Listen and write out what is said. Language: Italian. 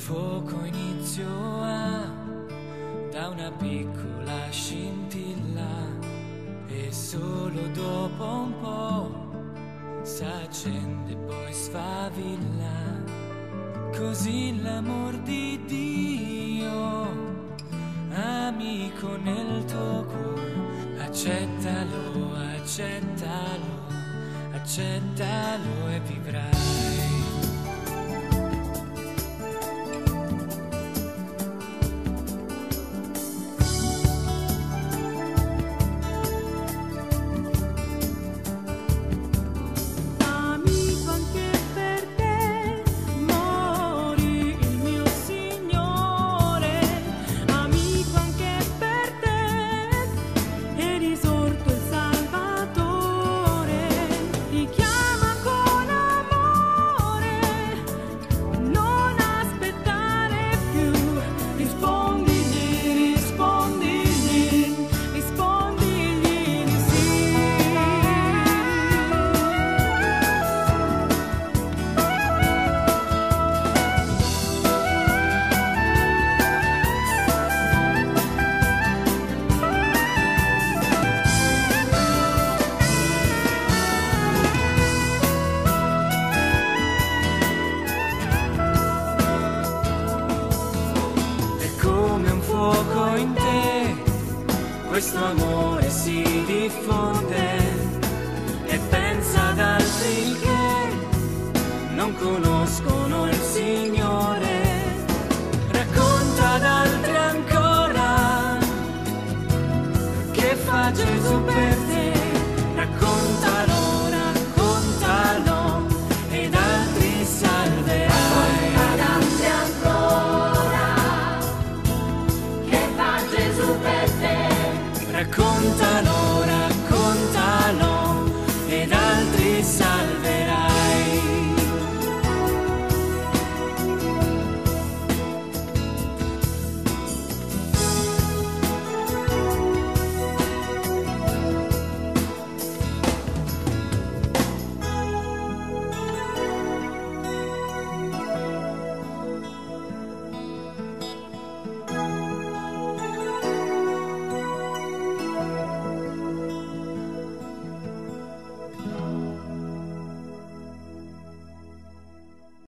fuoco da una piccola scintilla e solo dopo un po' s'accende e poi sfavilla. Così l'amor di Dio, amico nel tuo cuore, accettalo, accettalo, accettalo e vivrai. Questo amore si diffonde e pensa ad altri che non conoscono il Signore.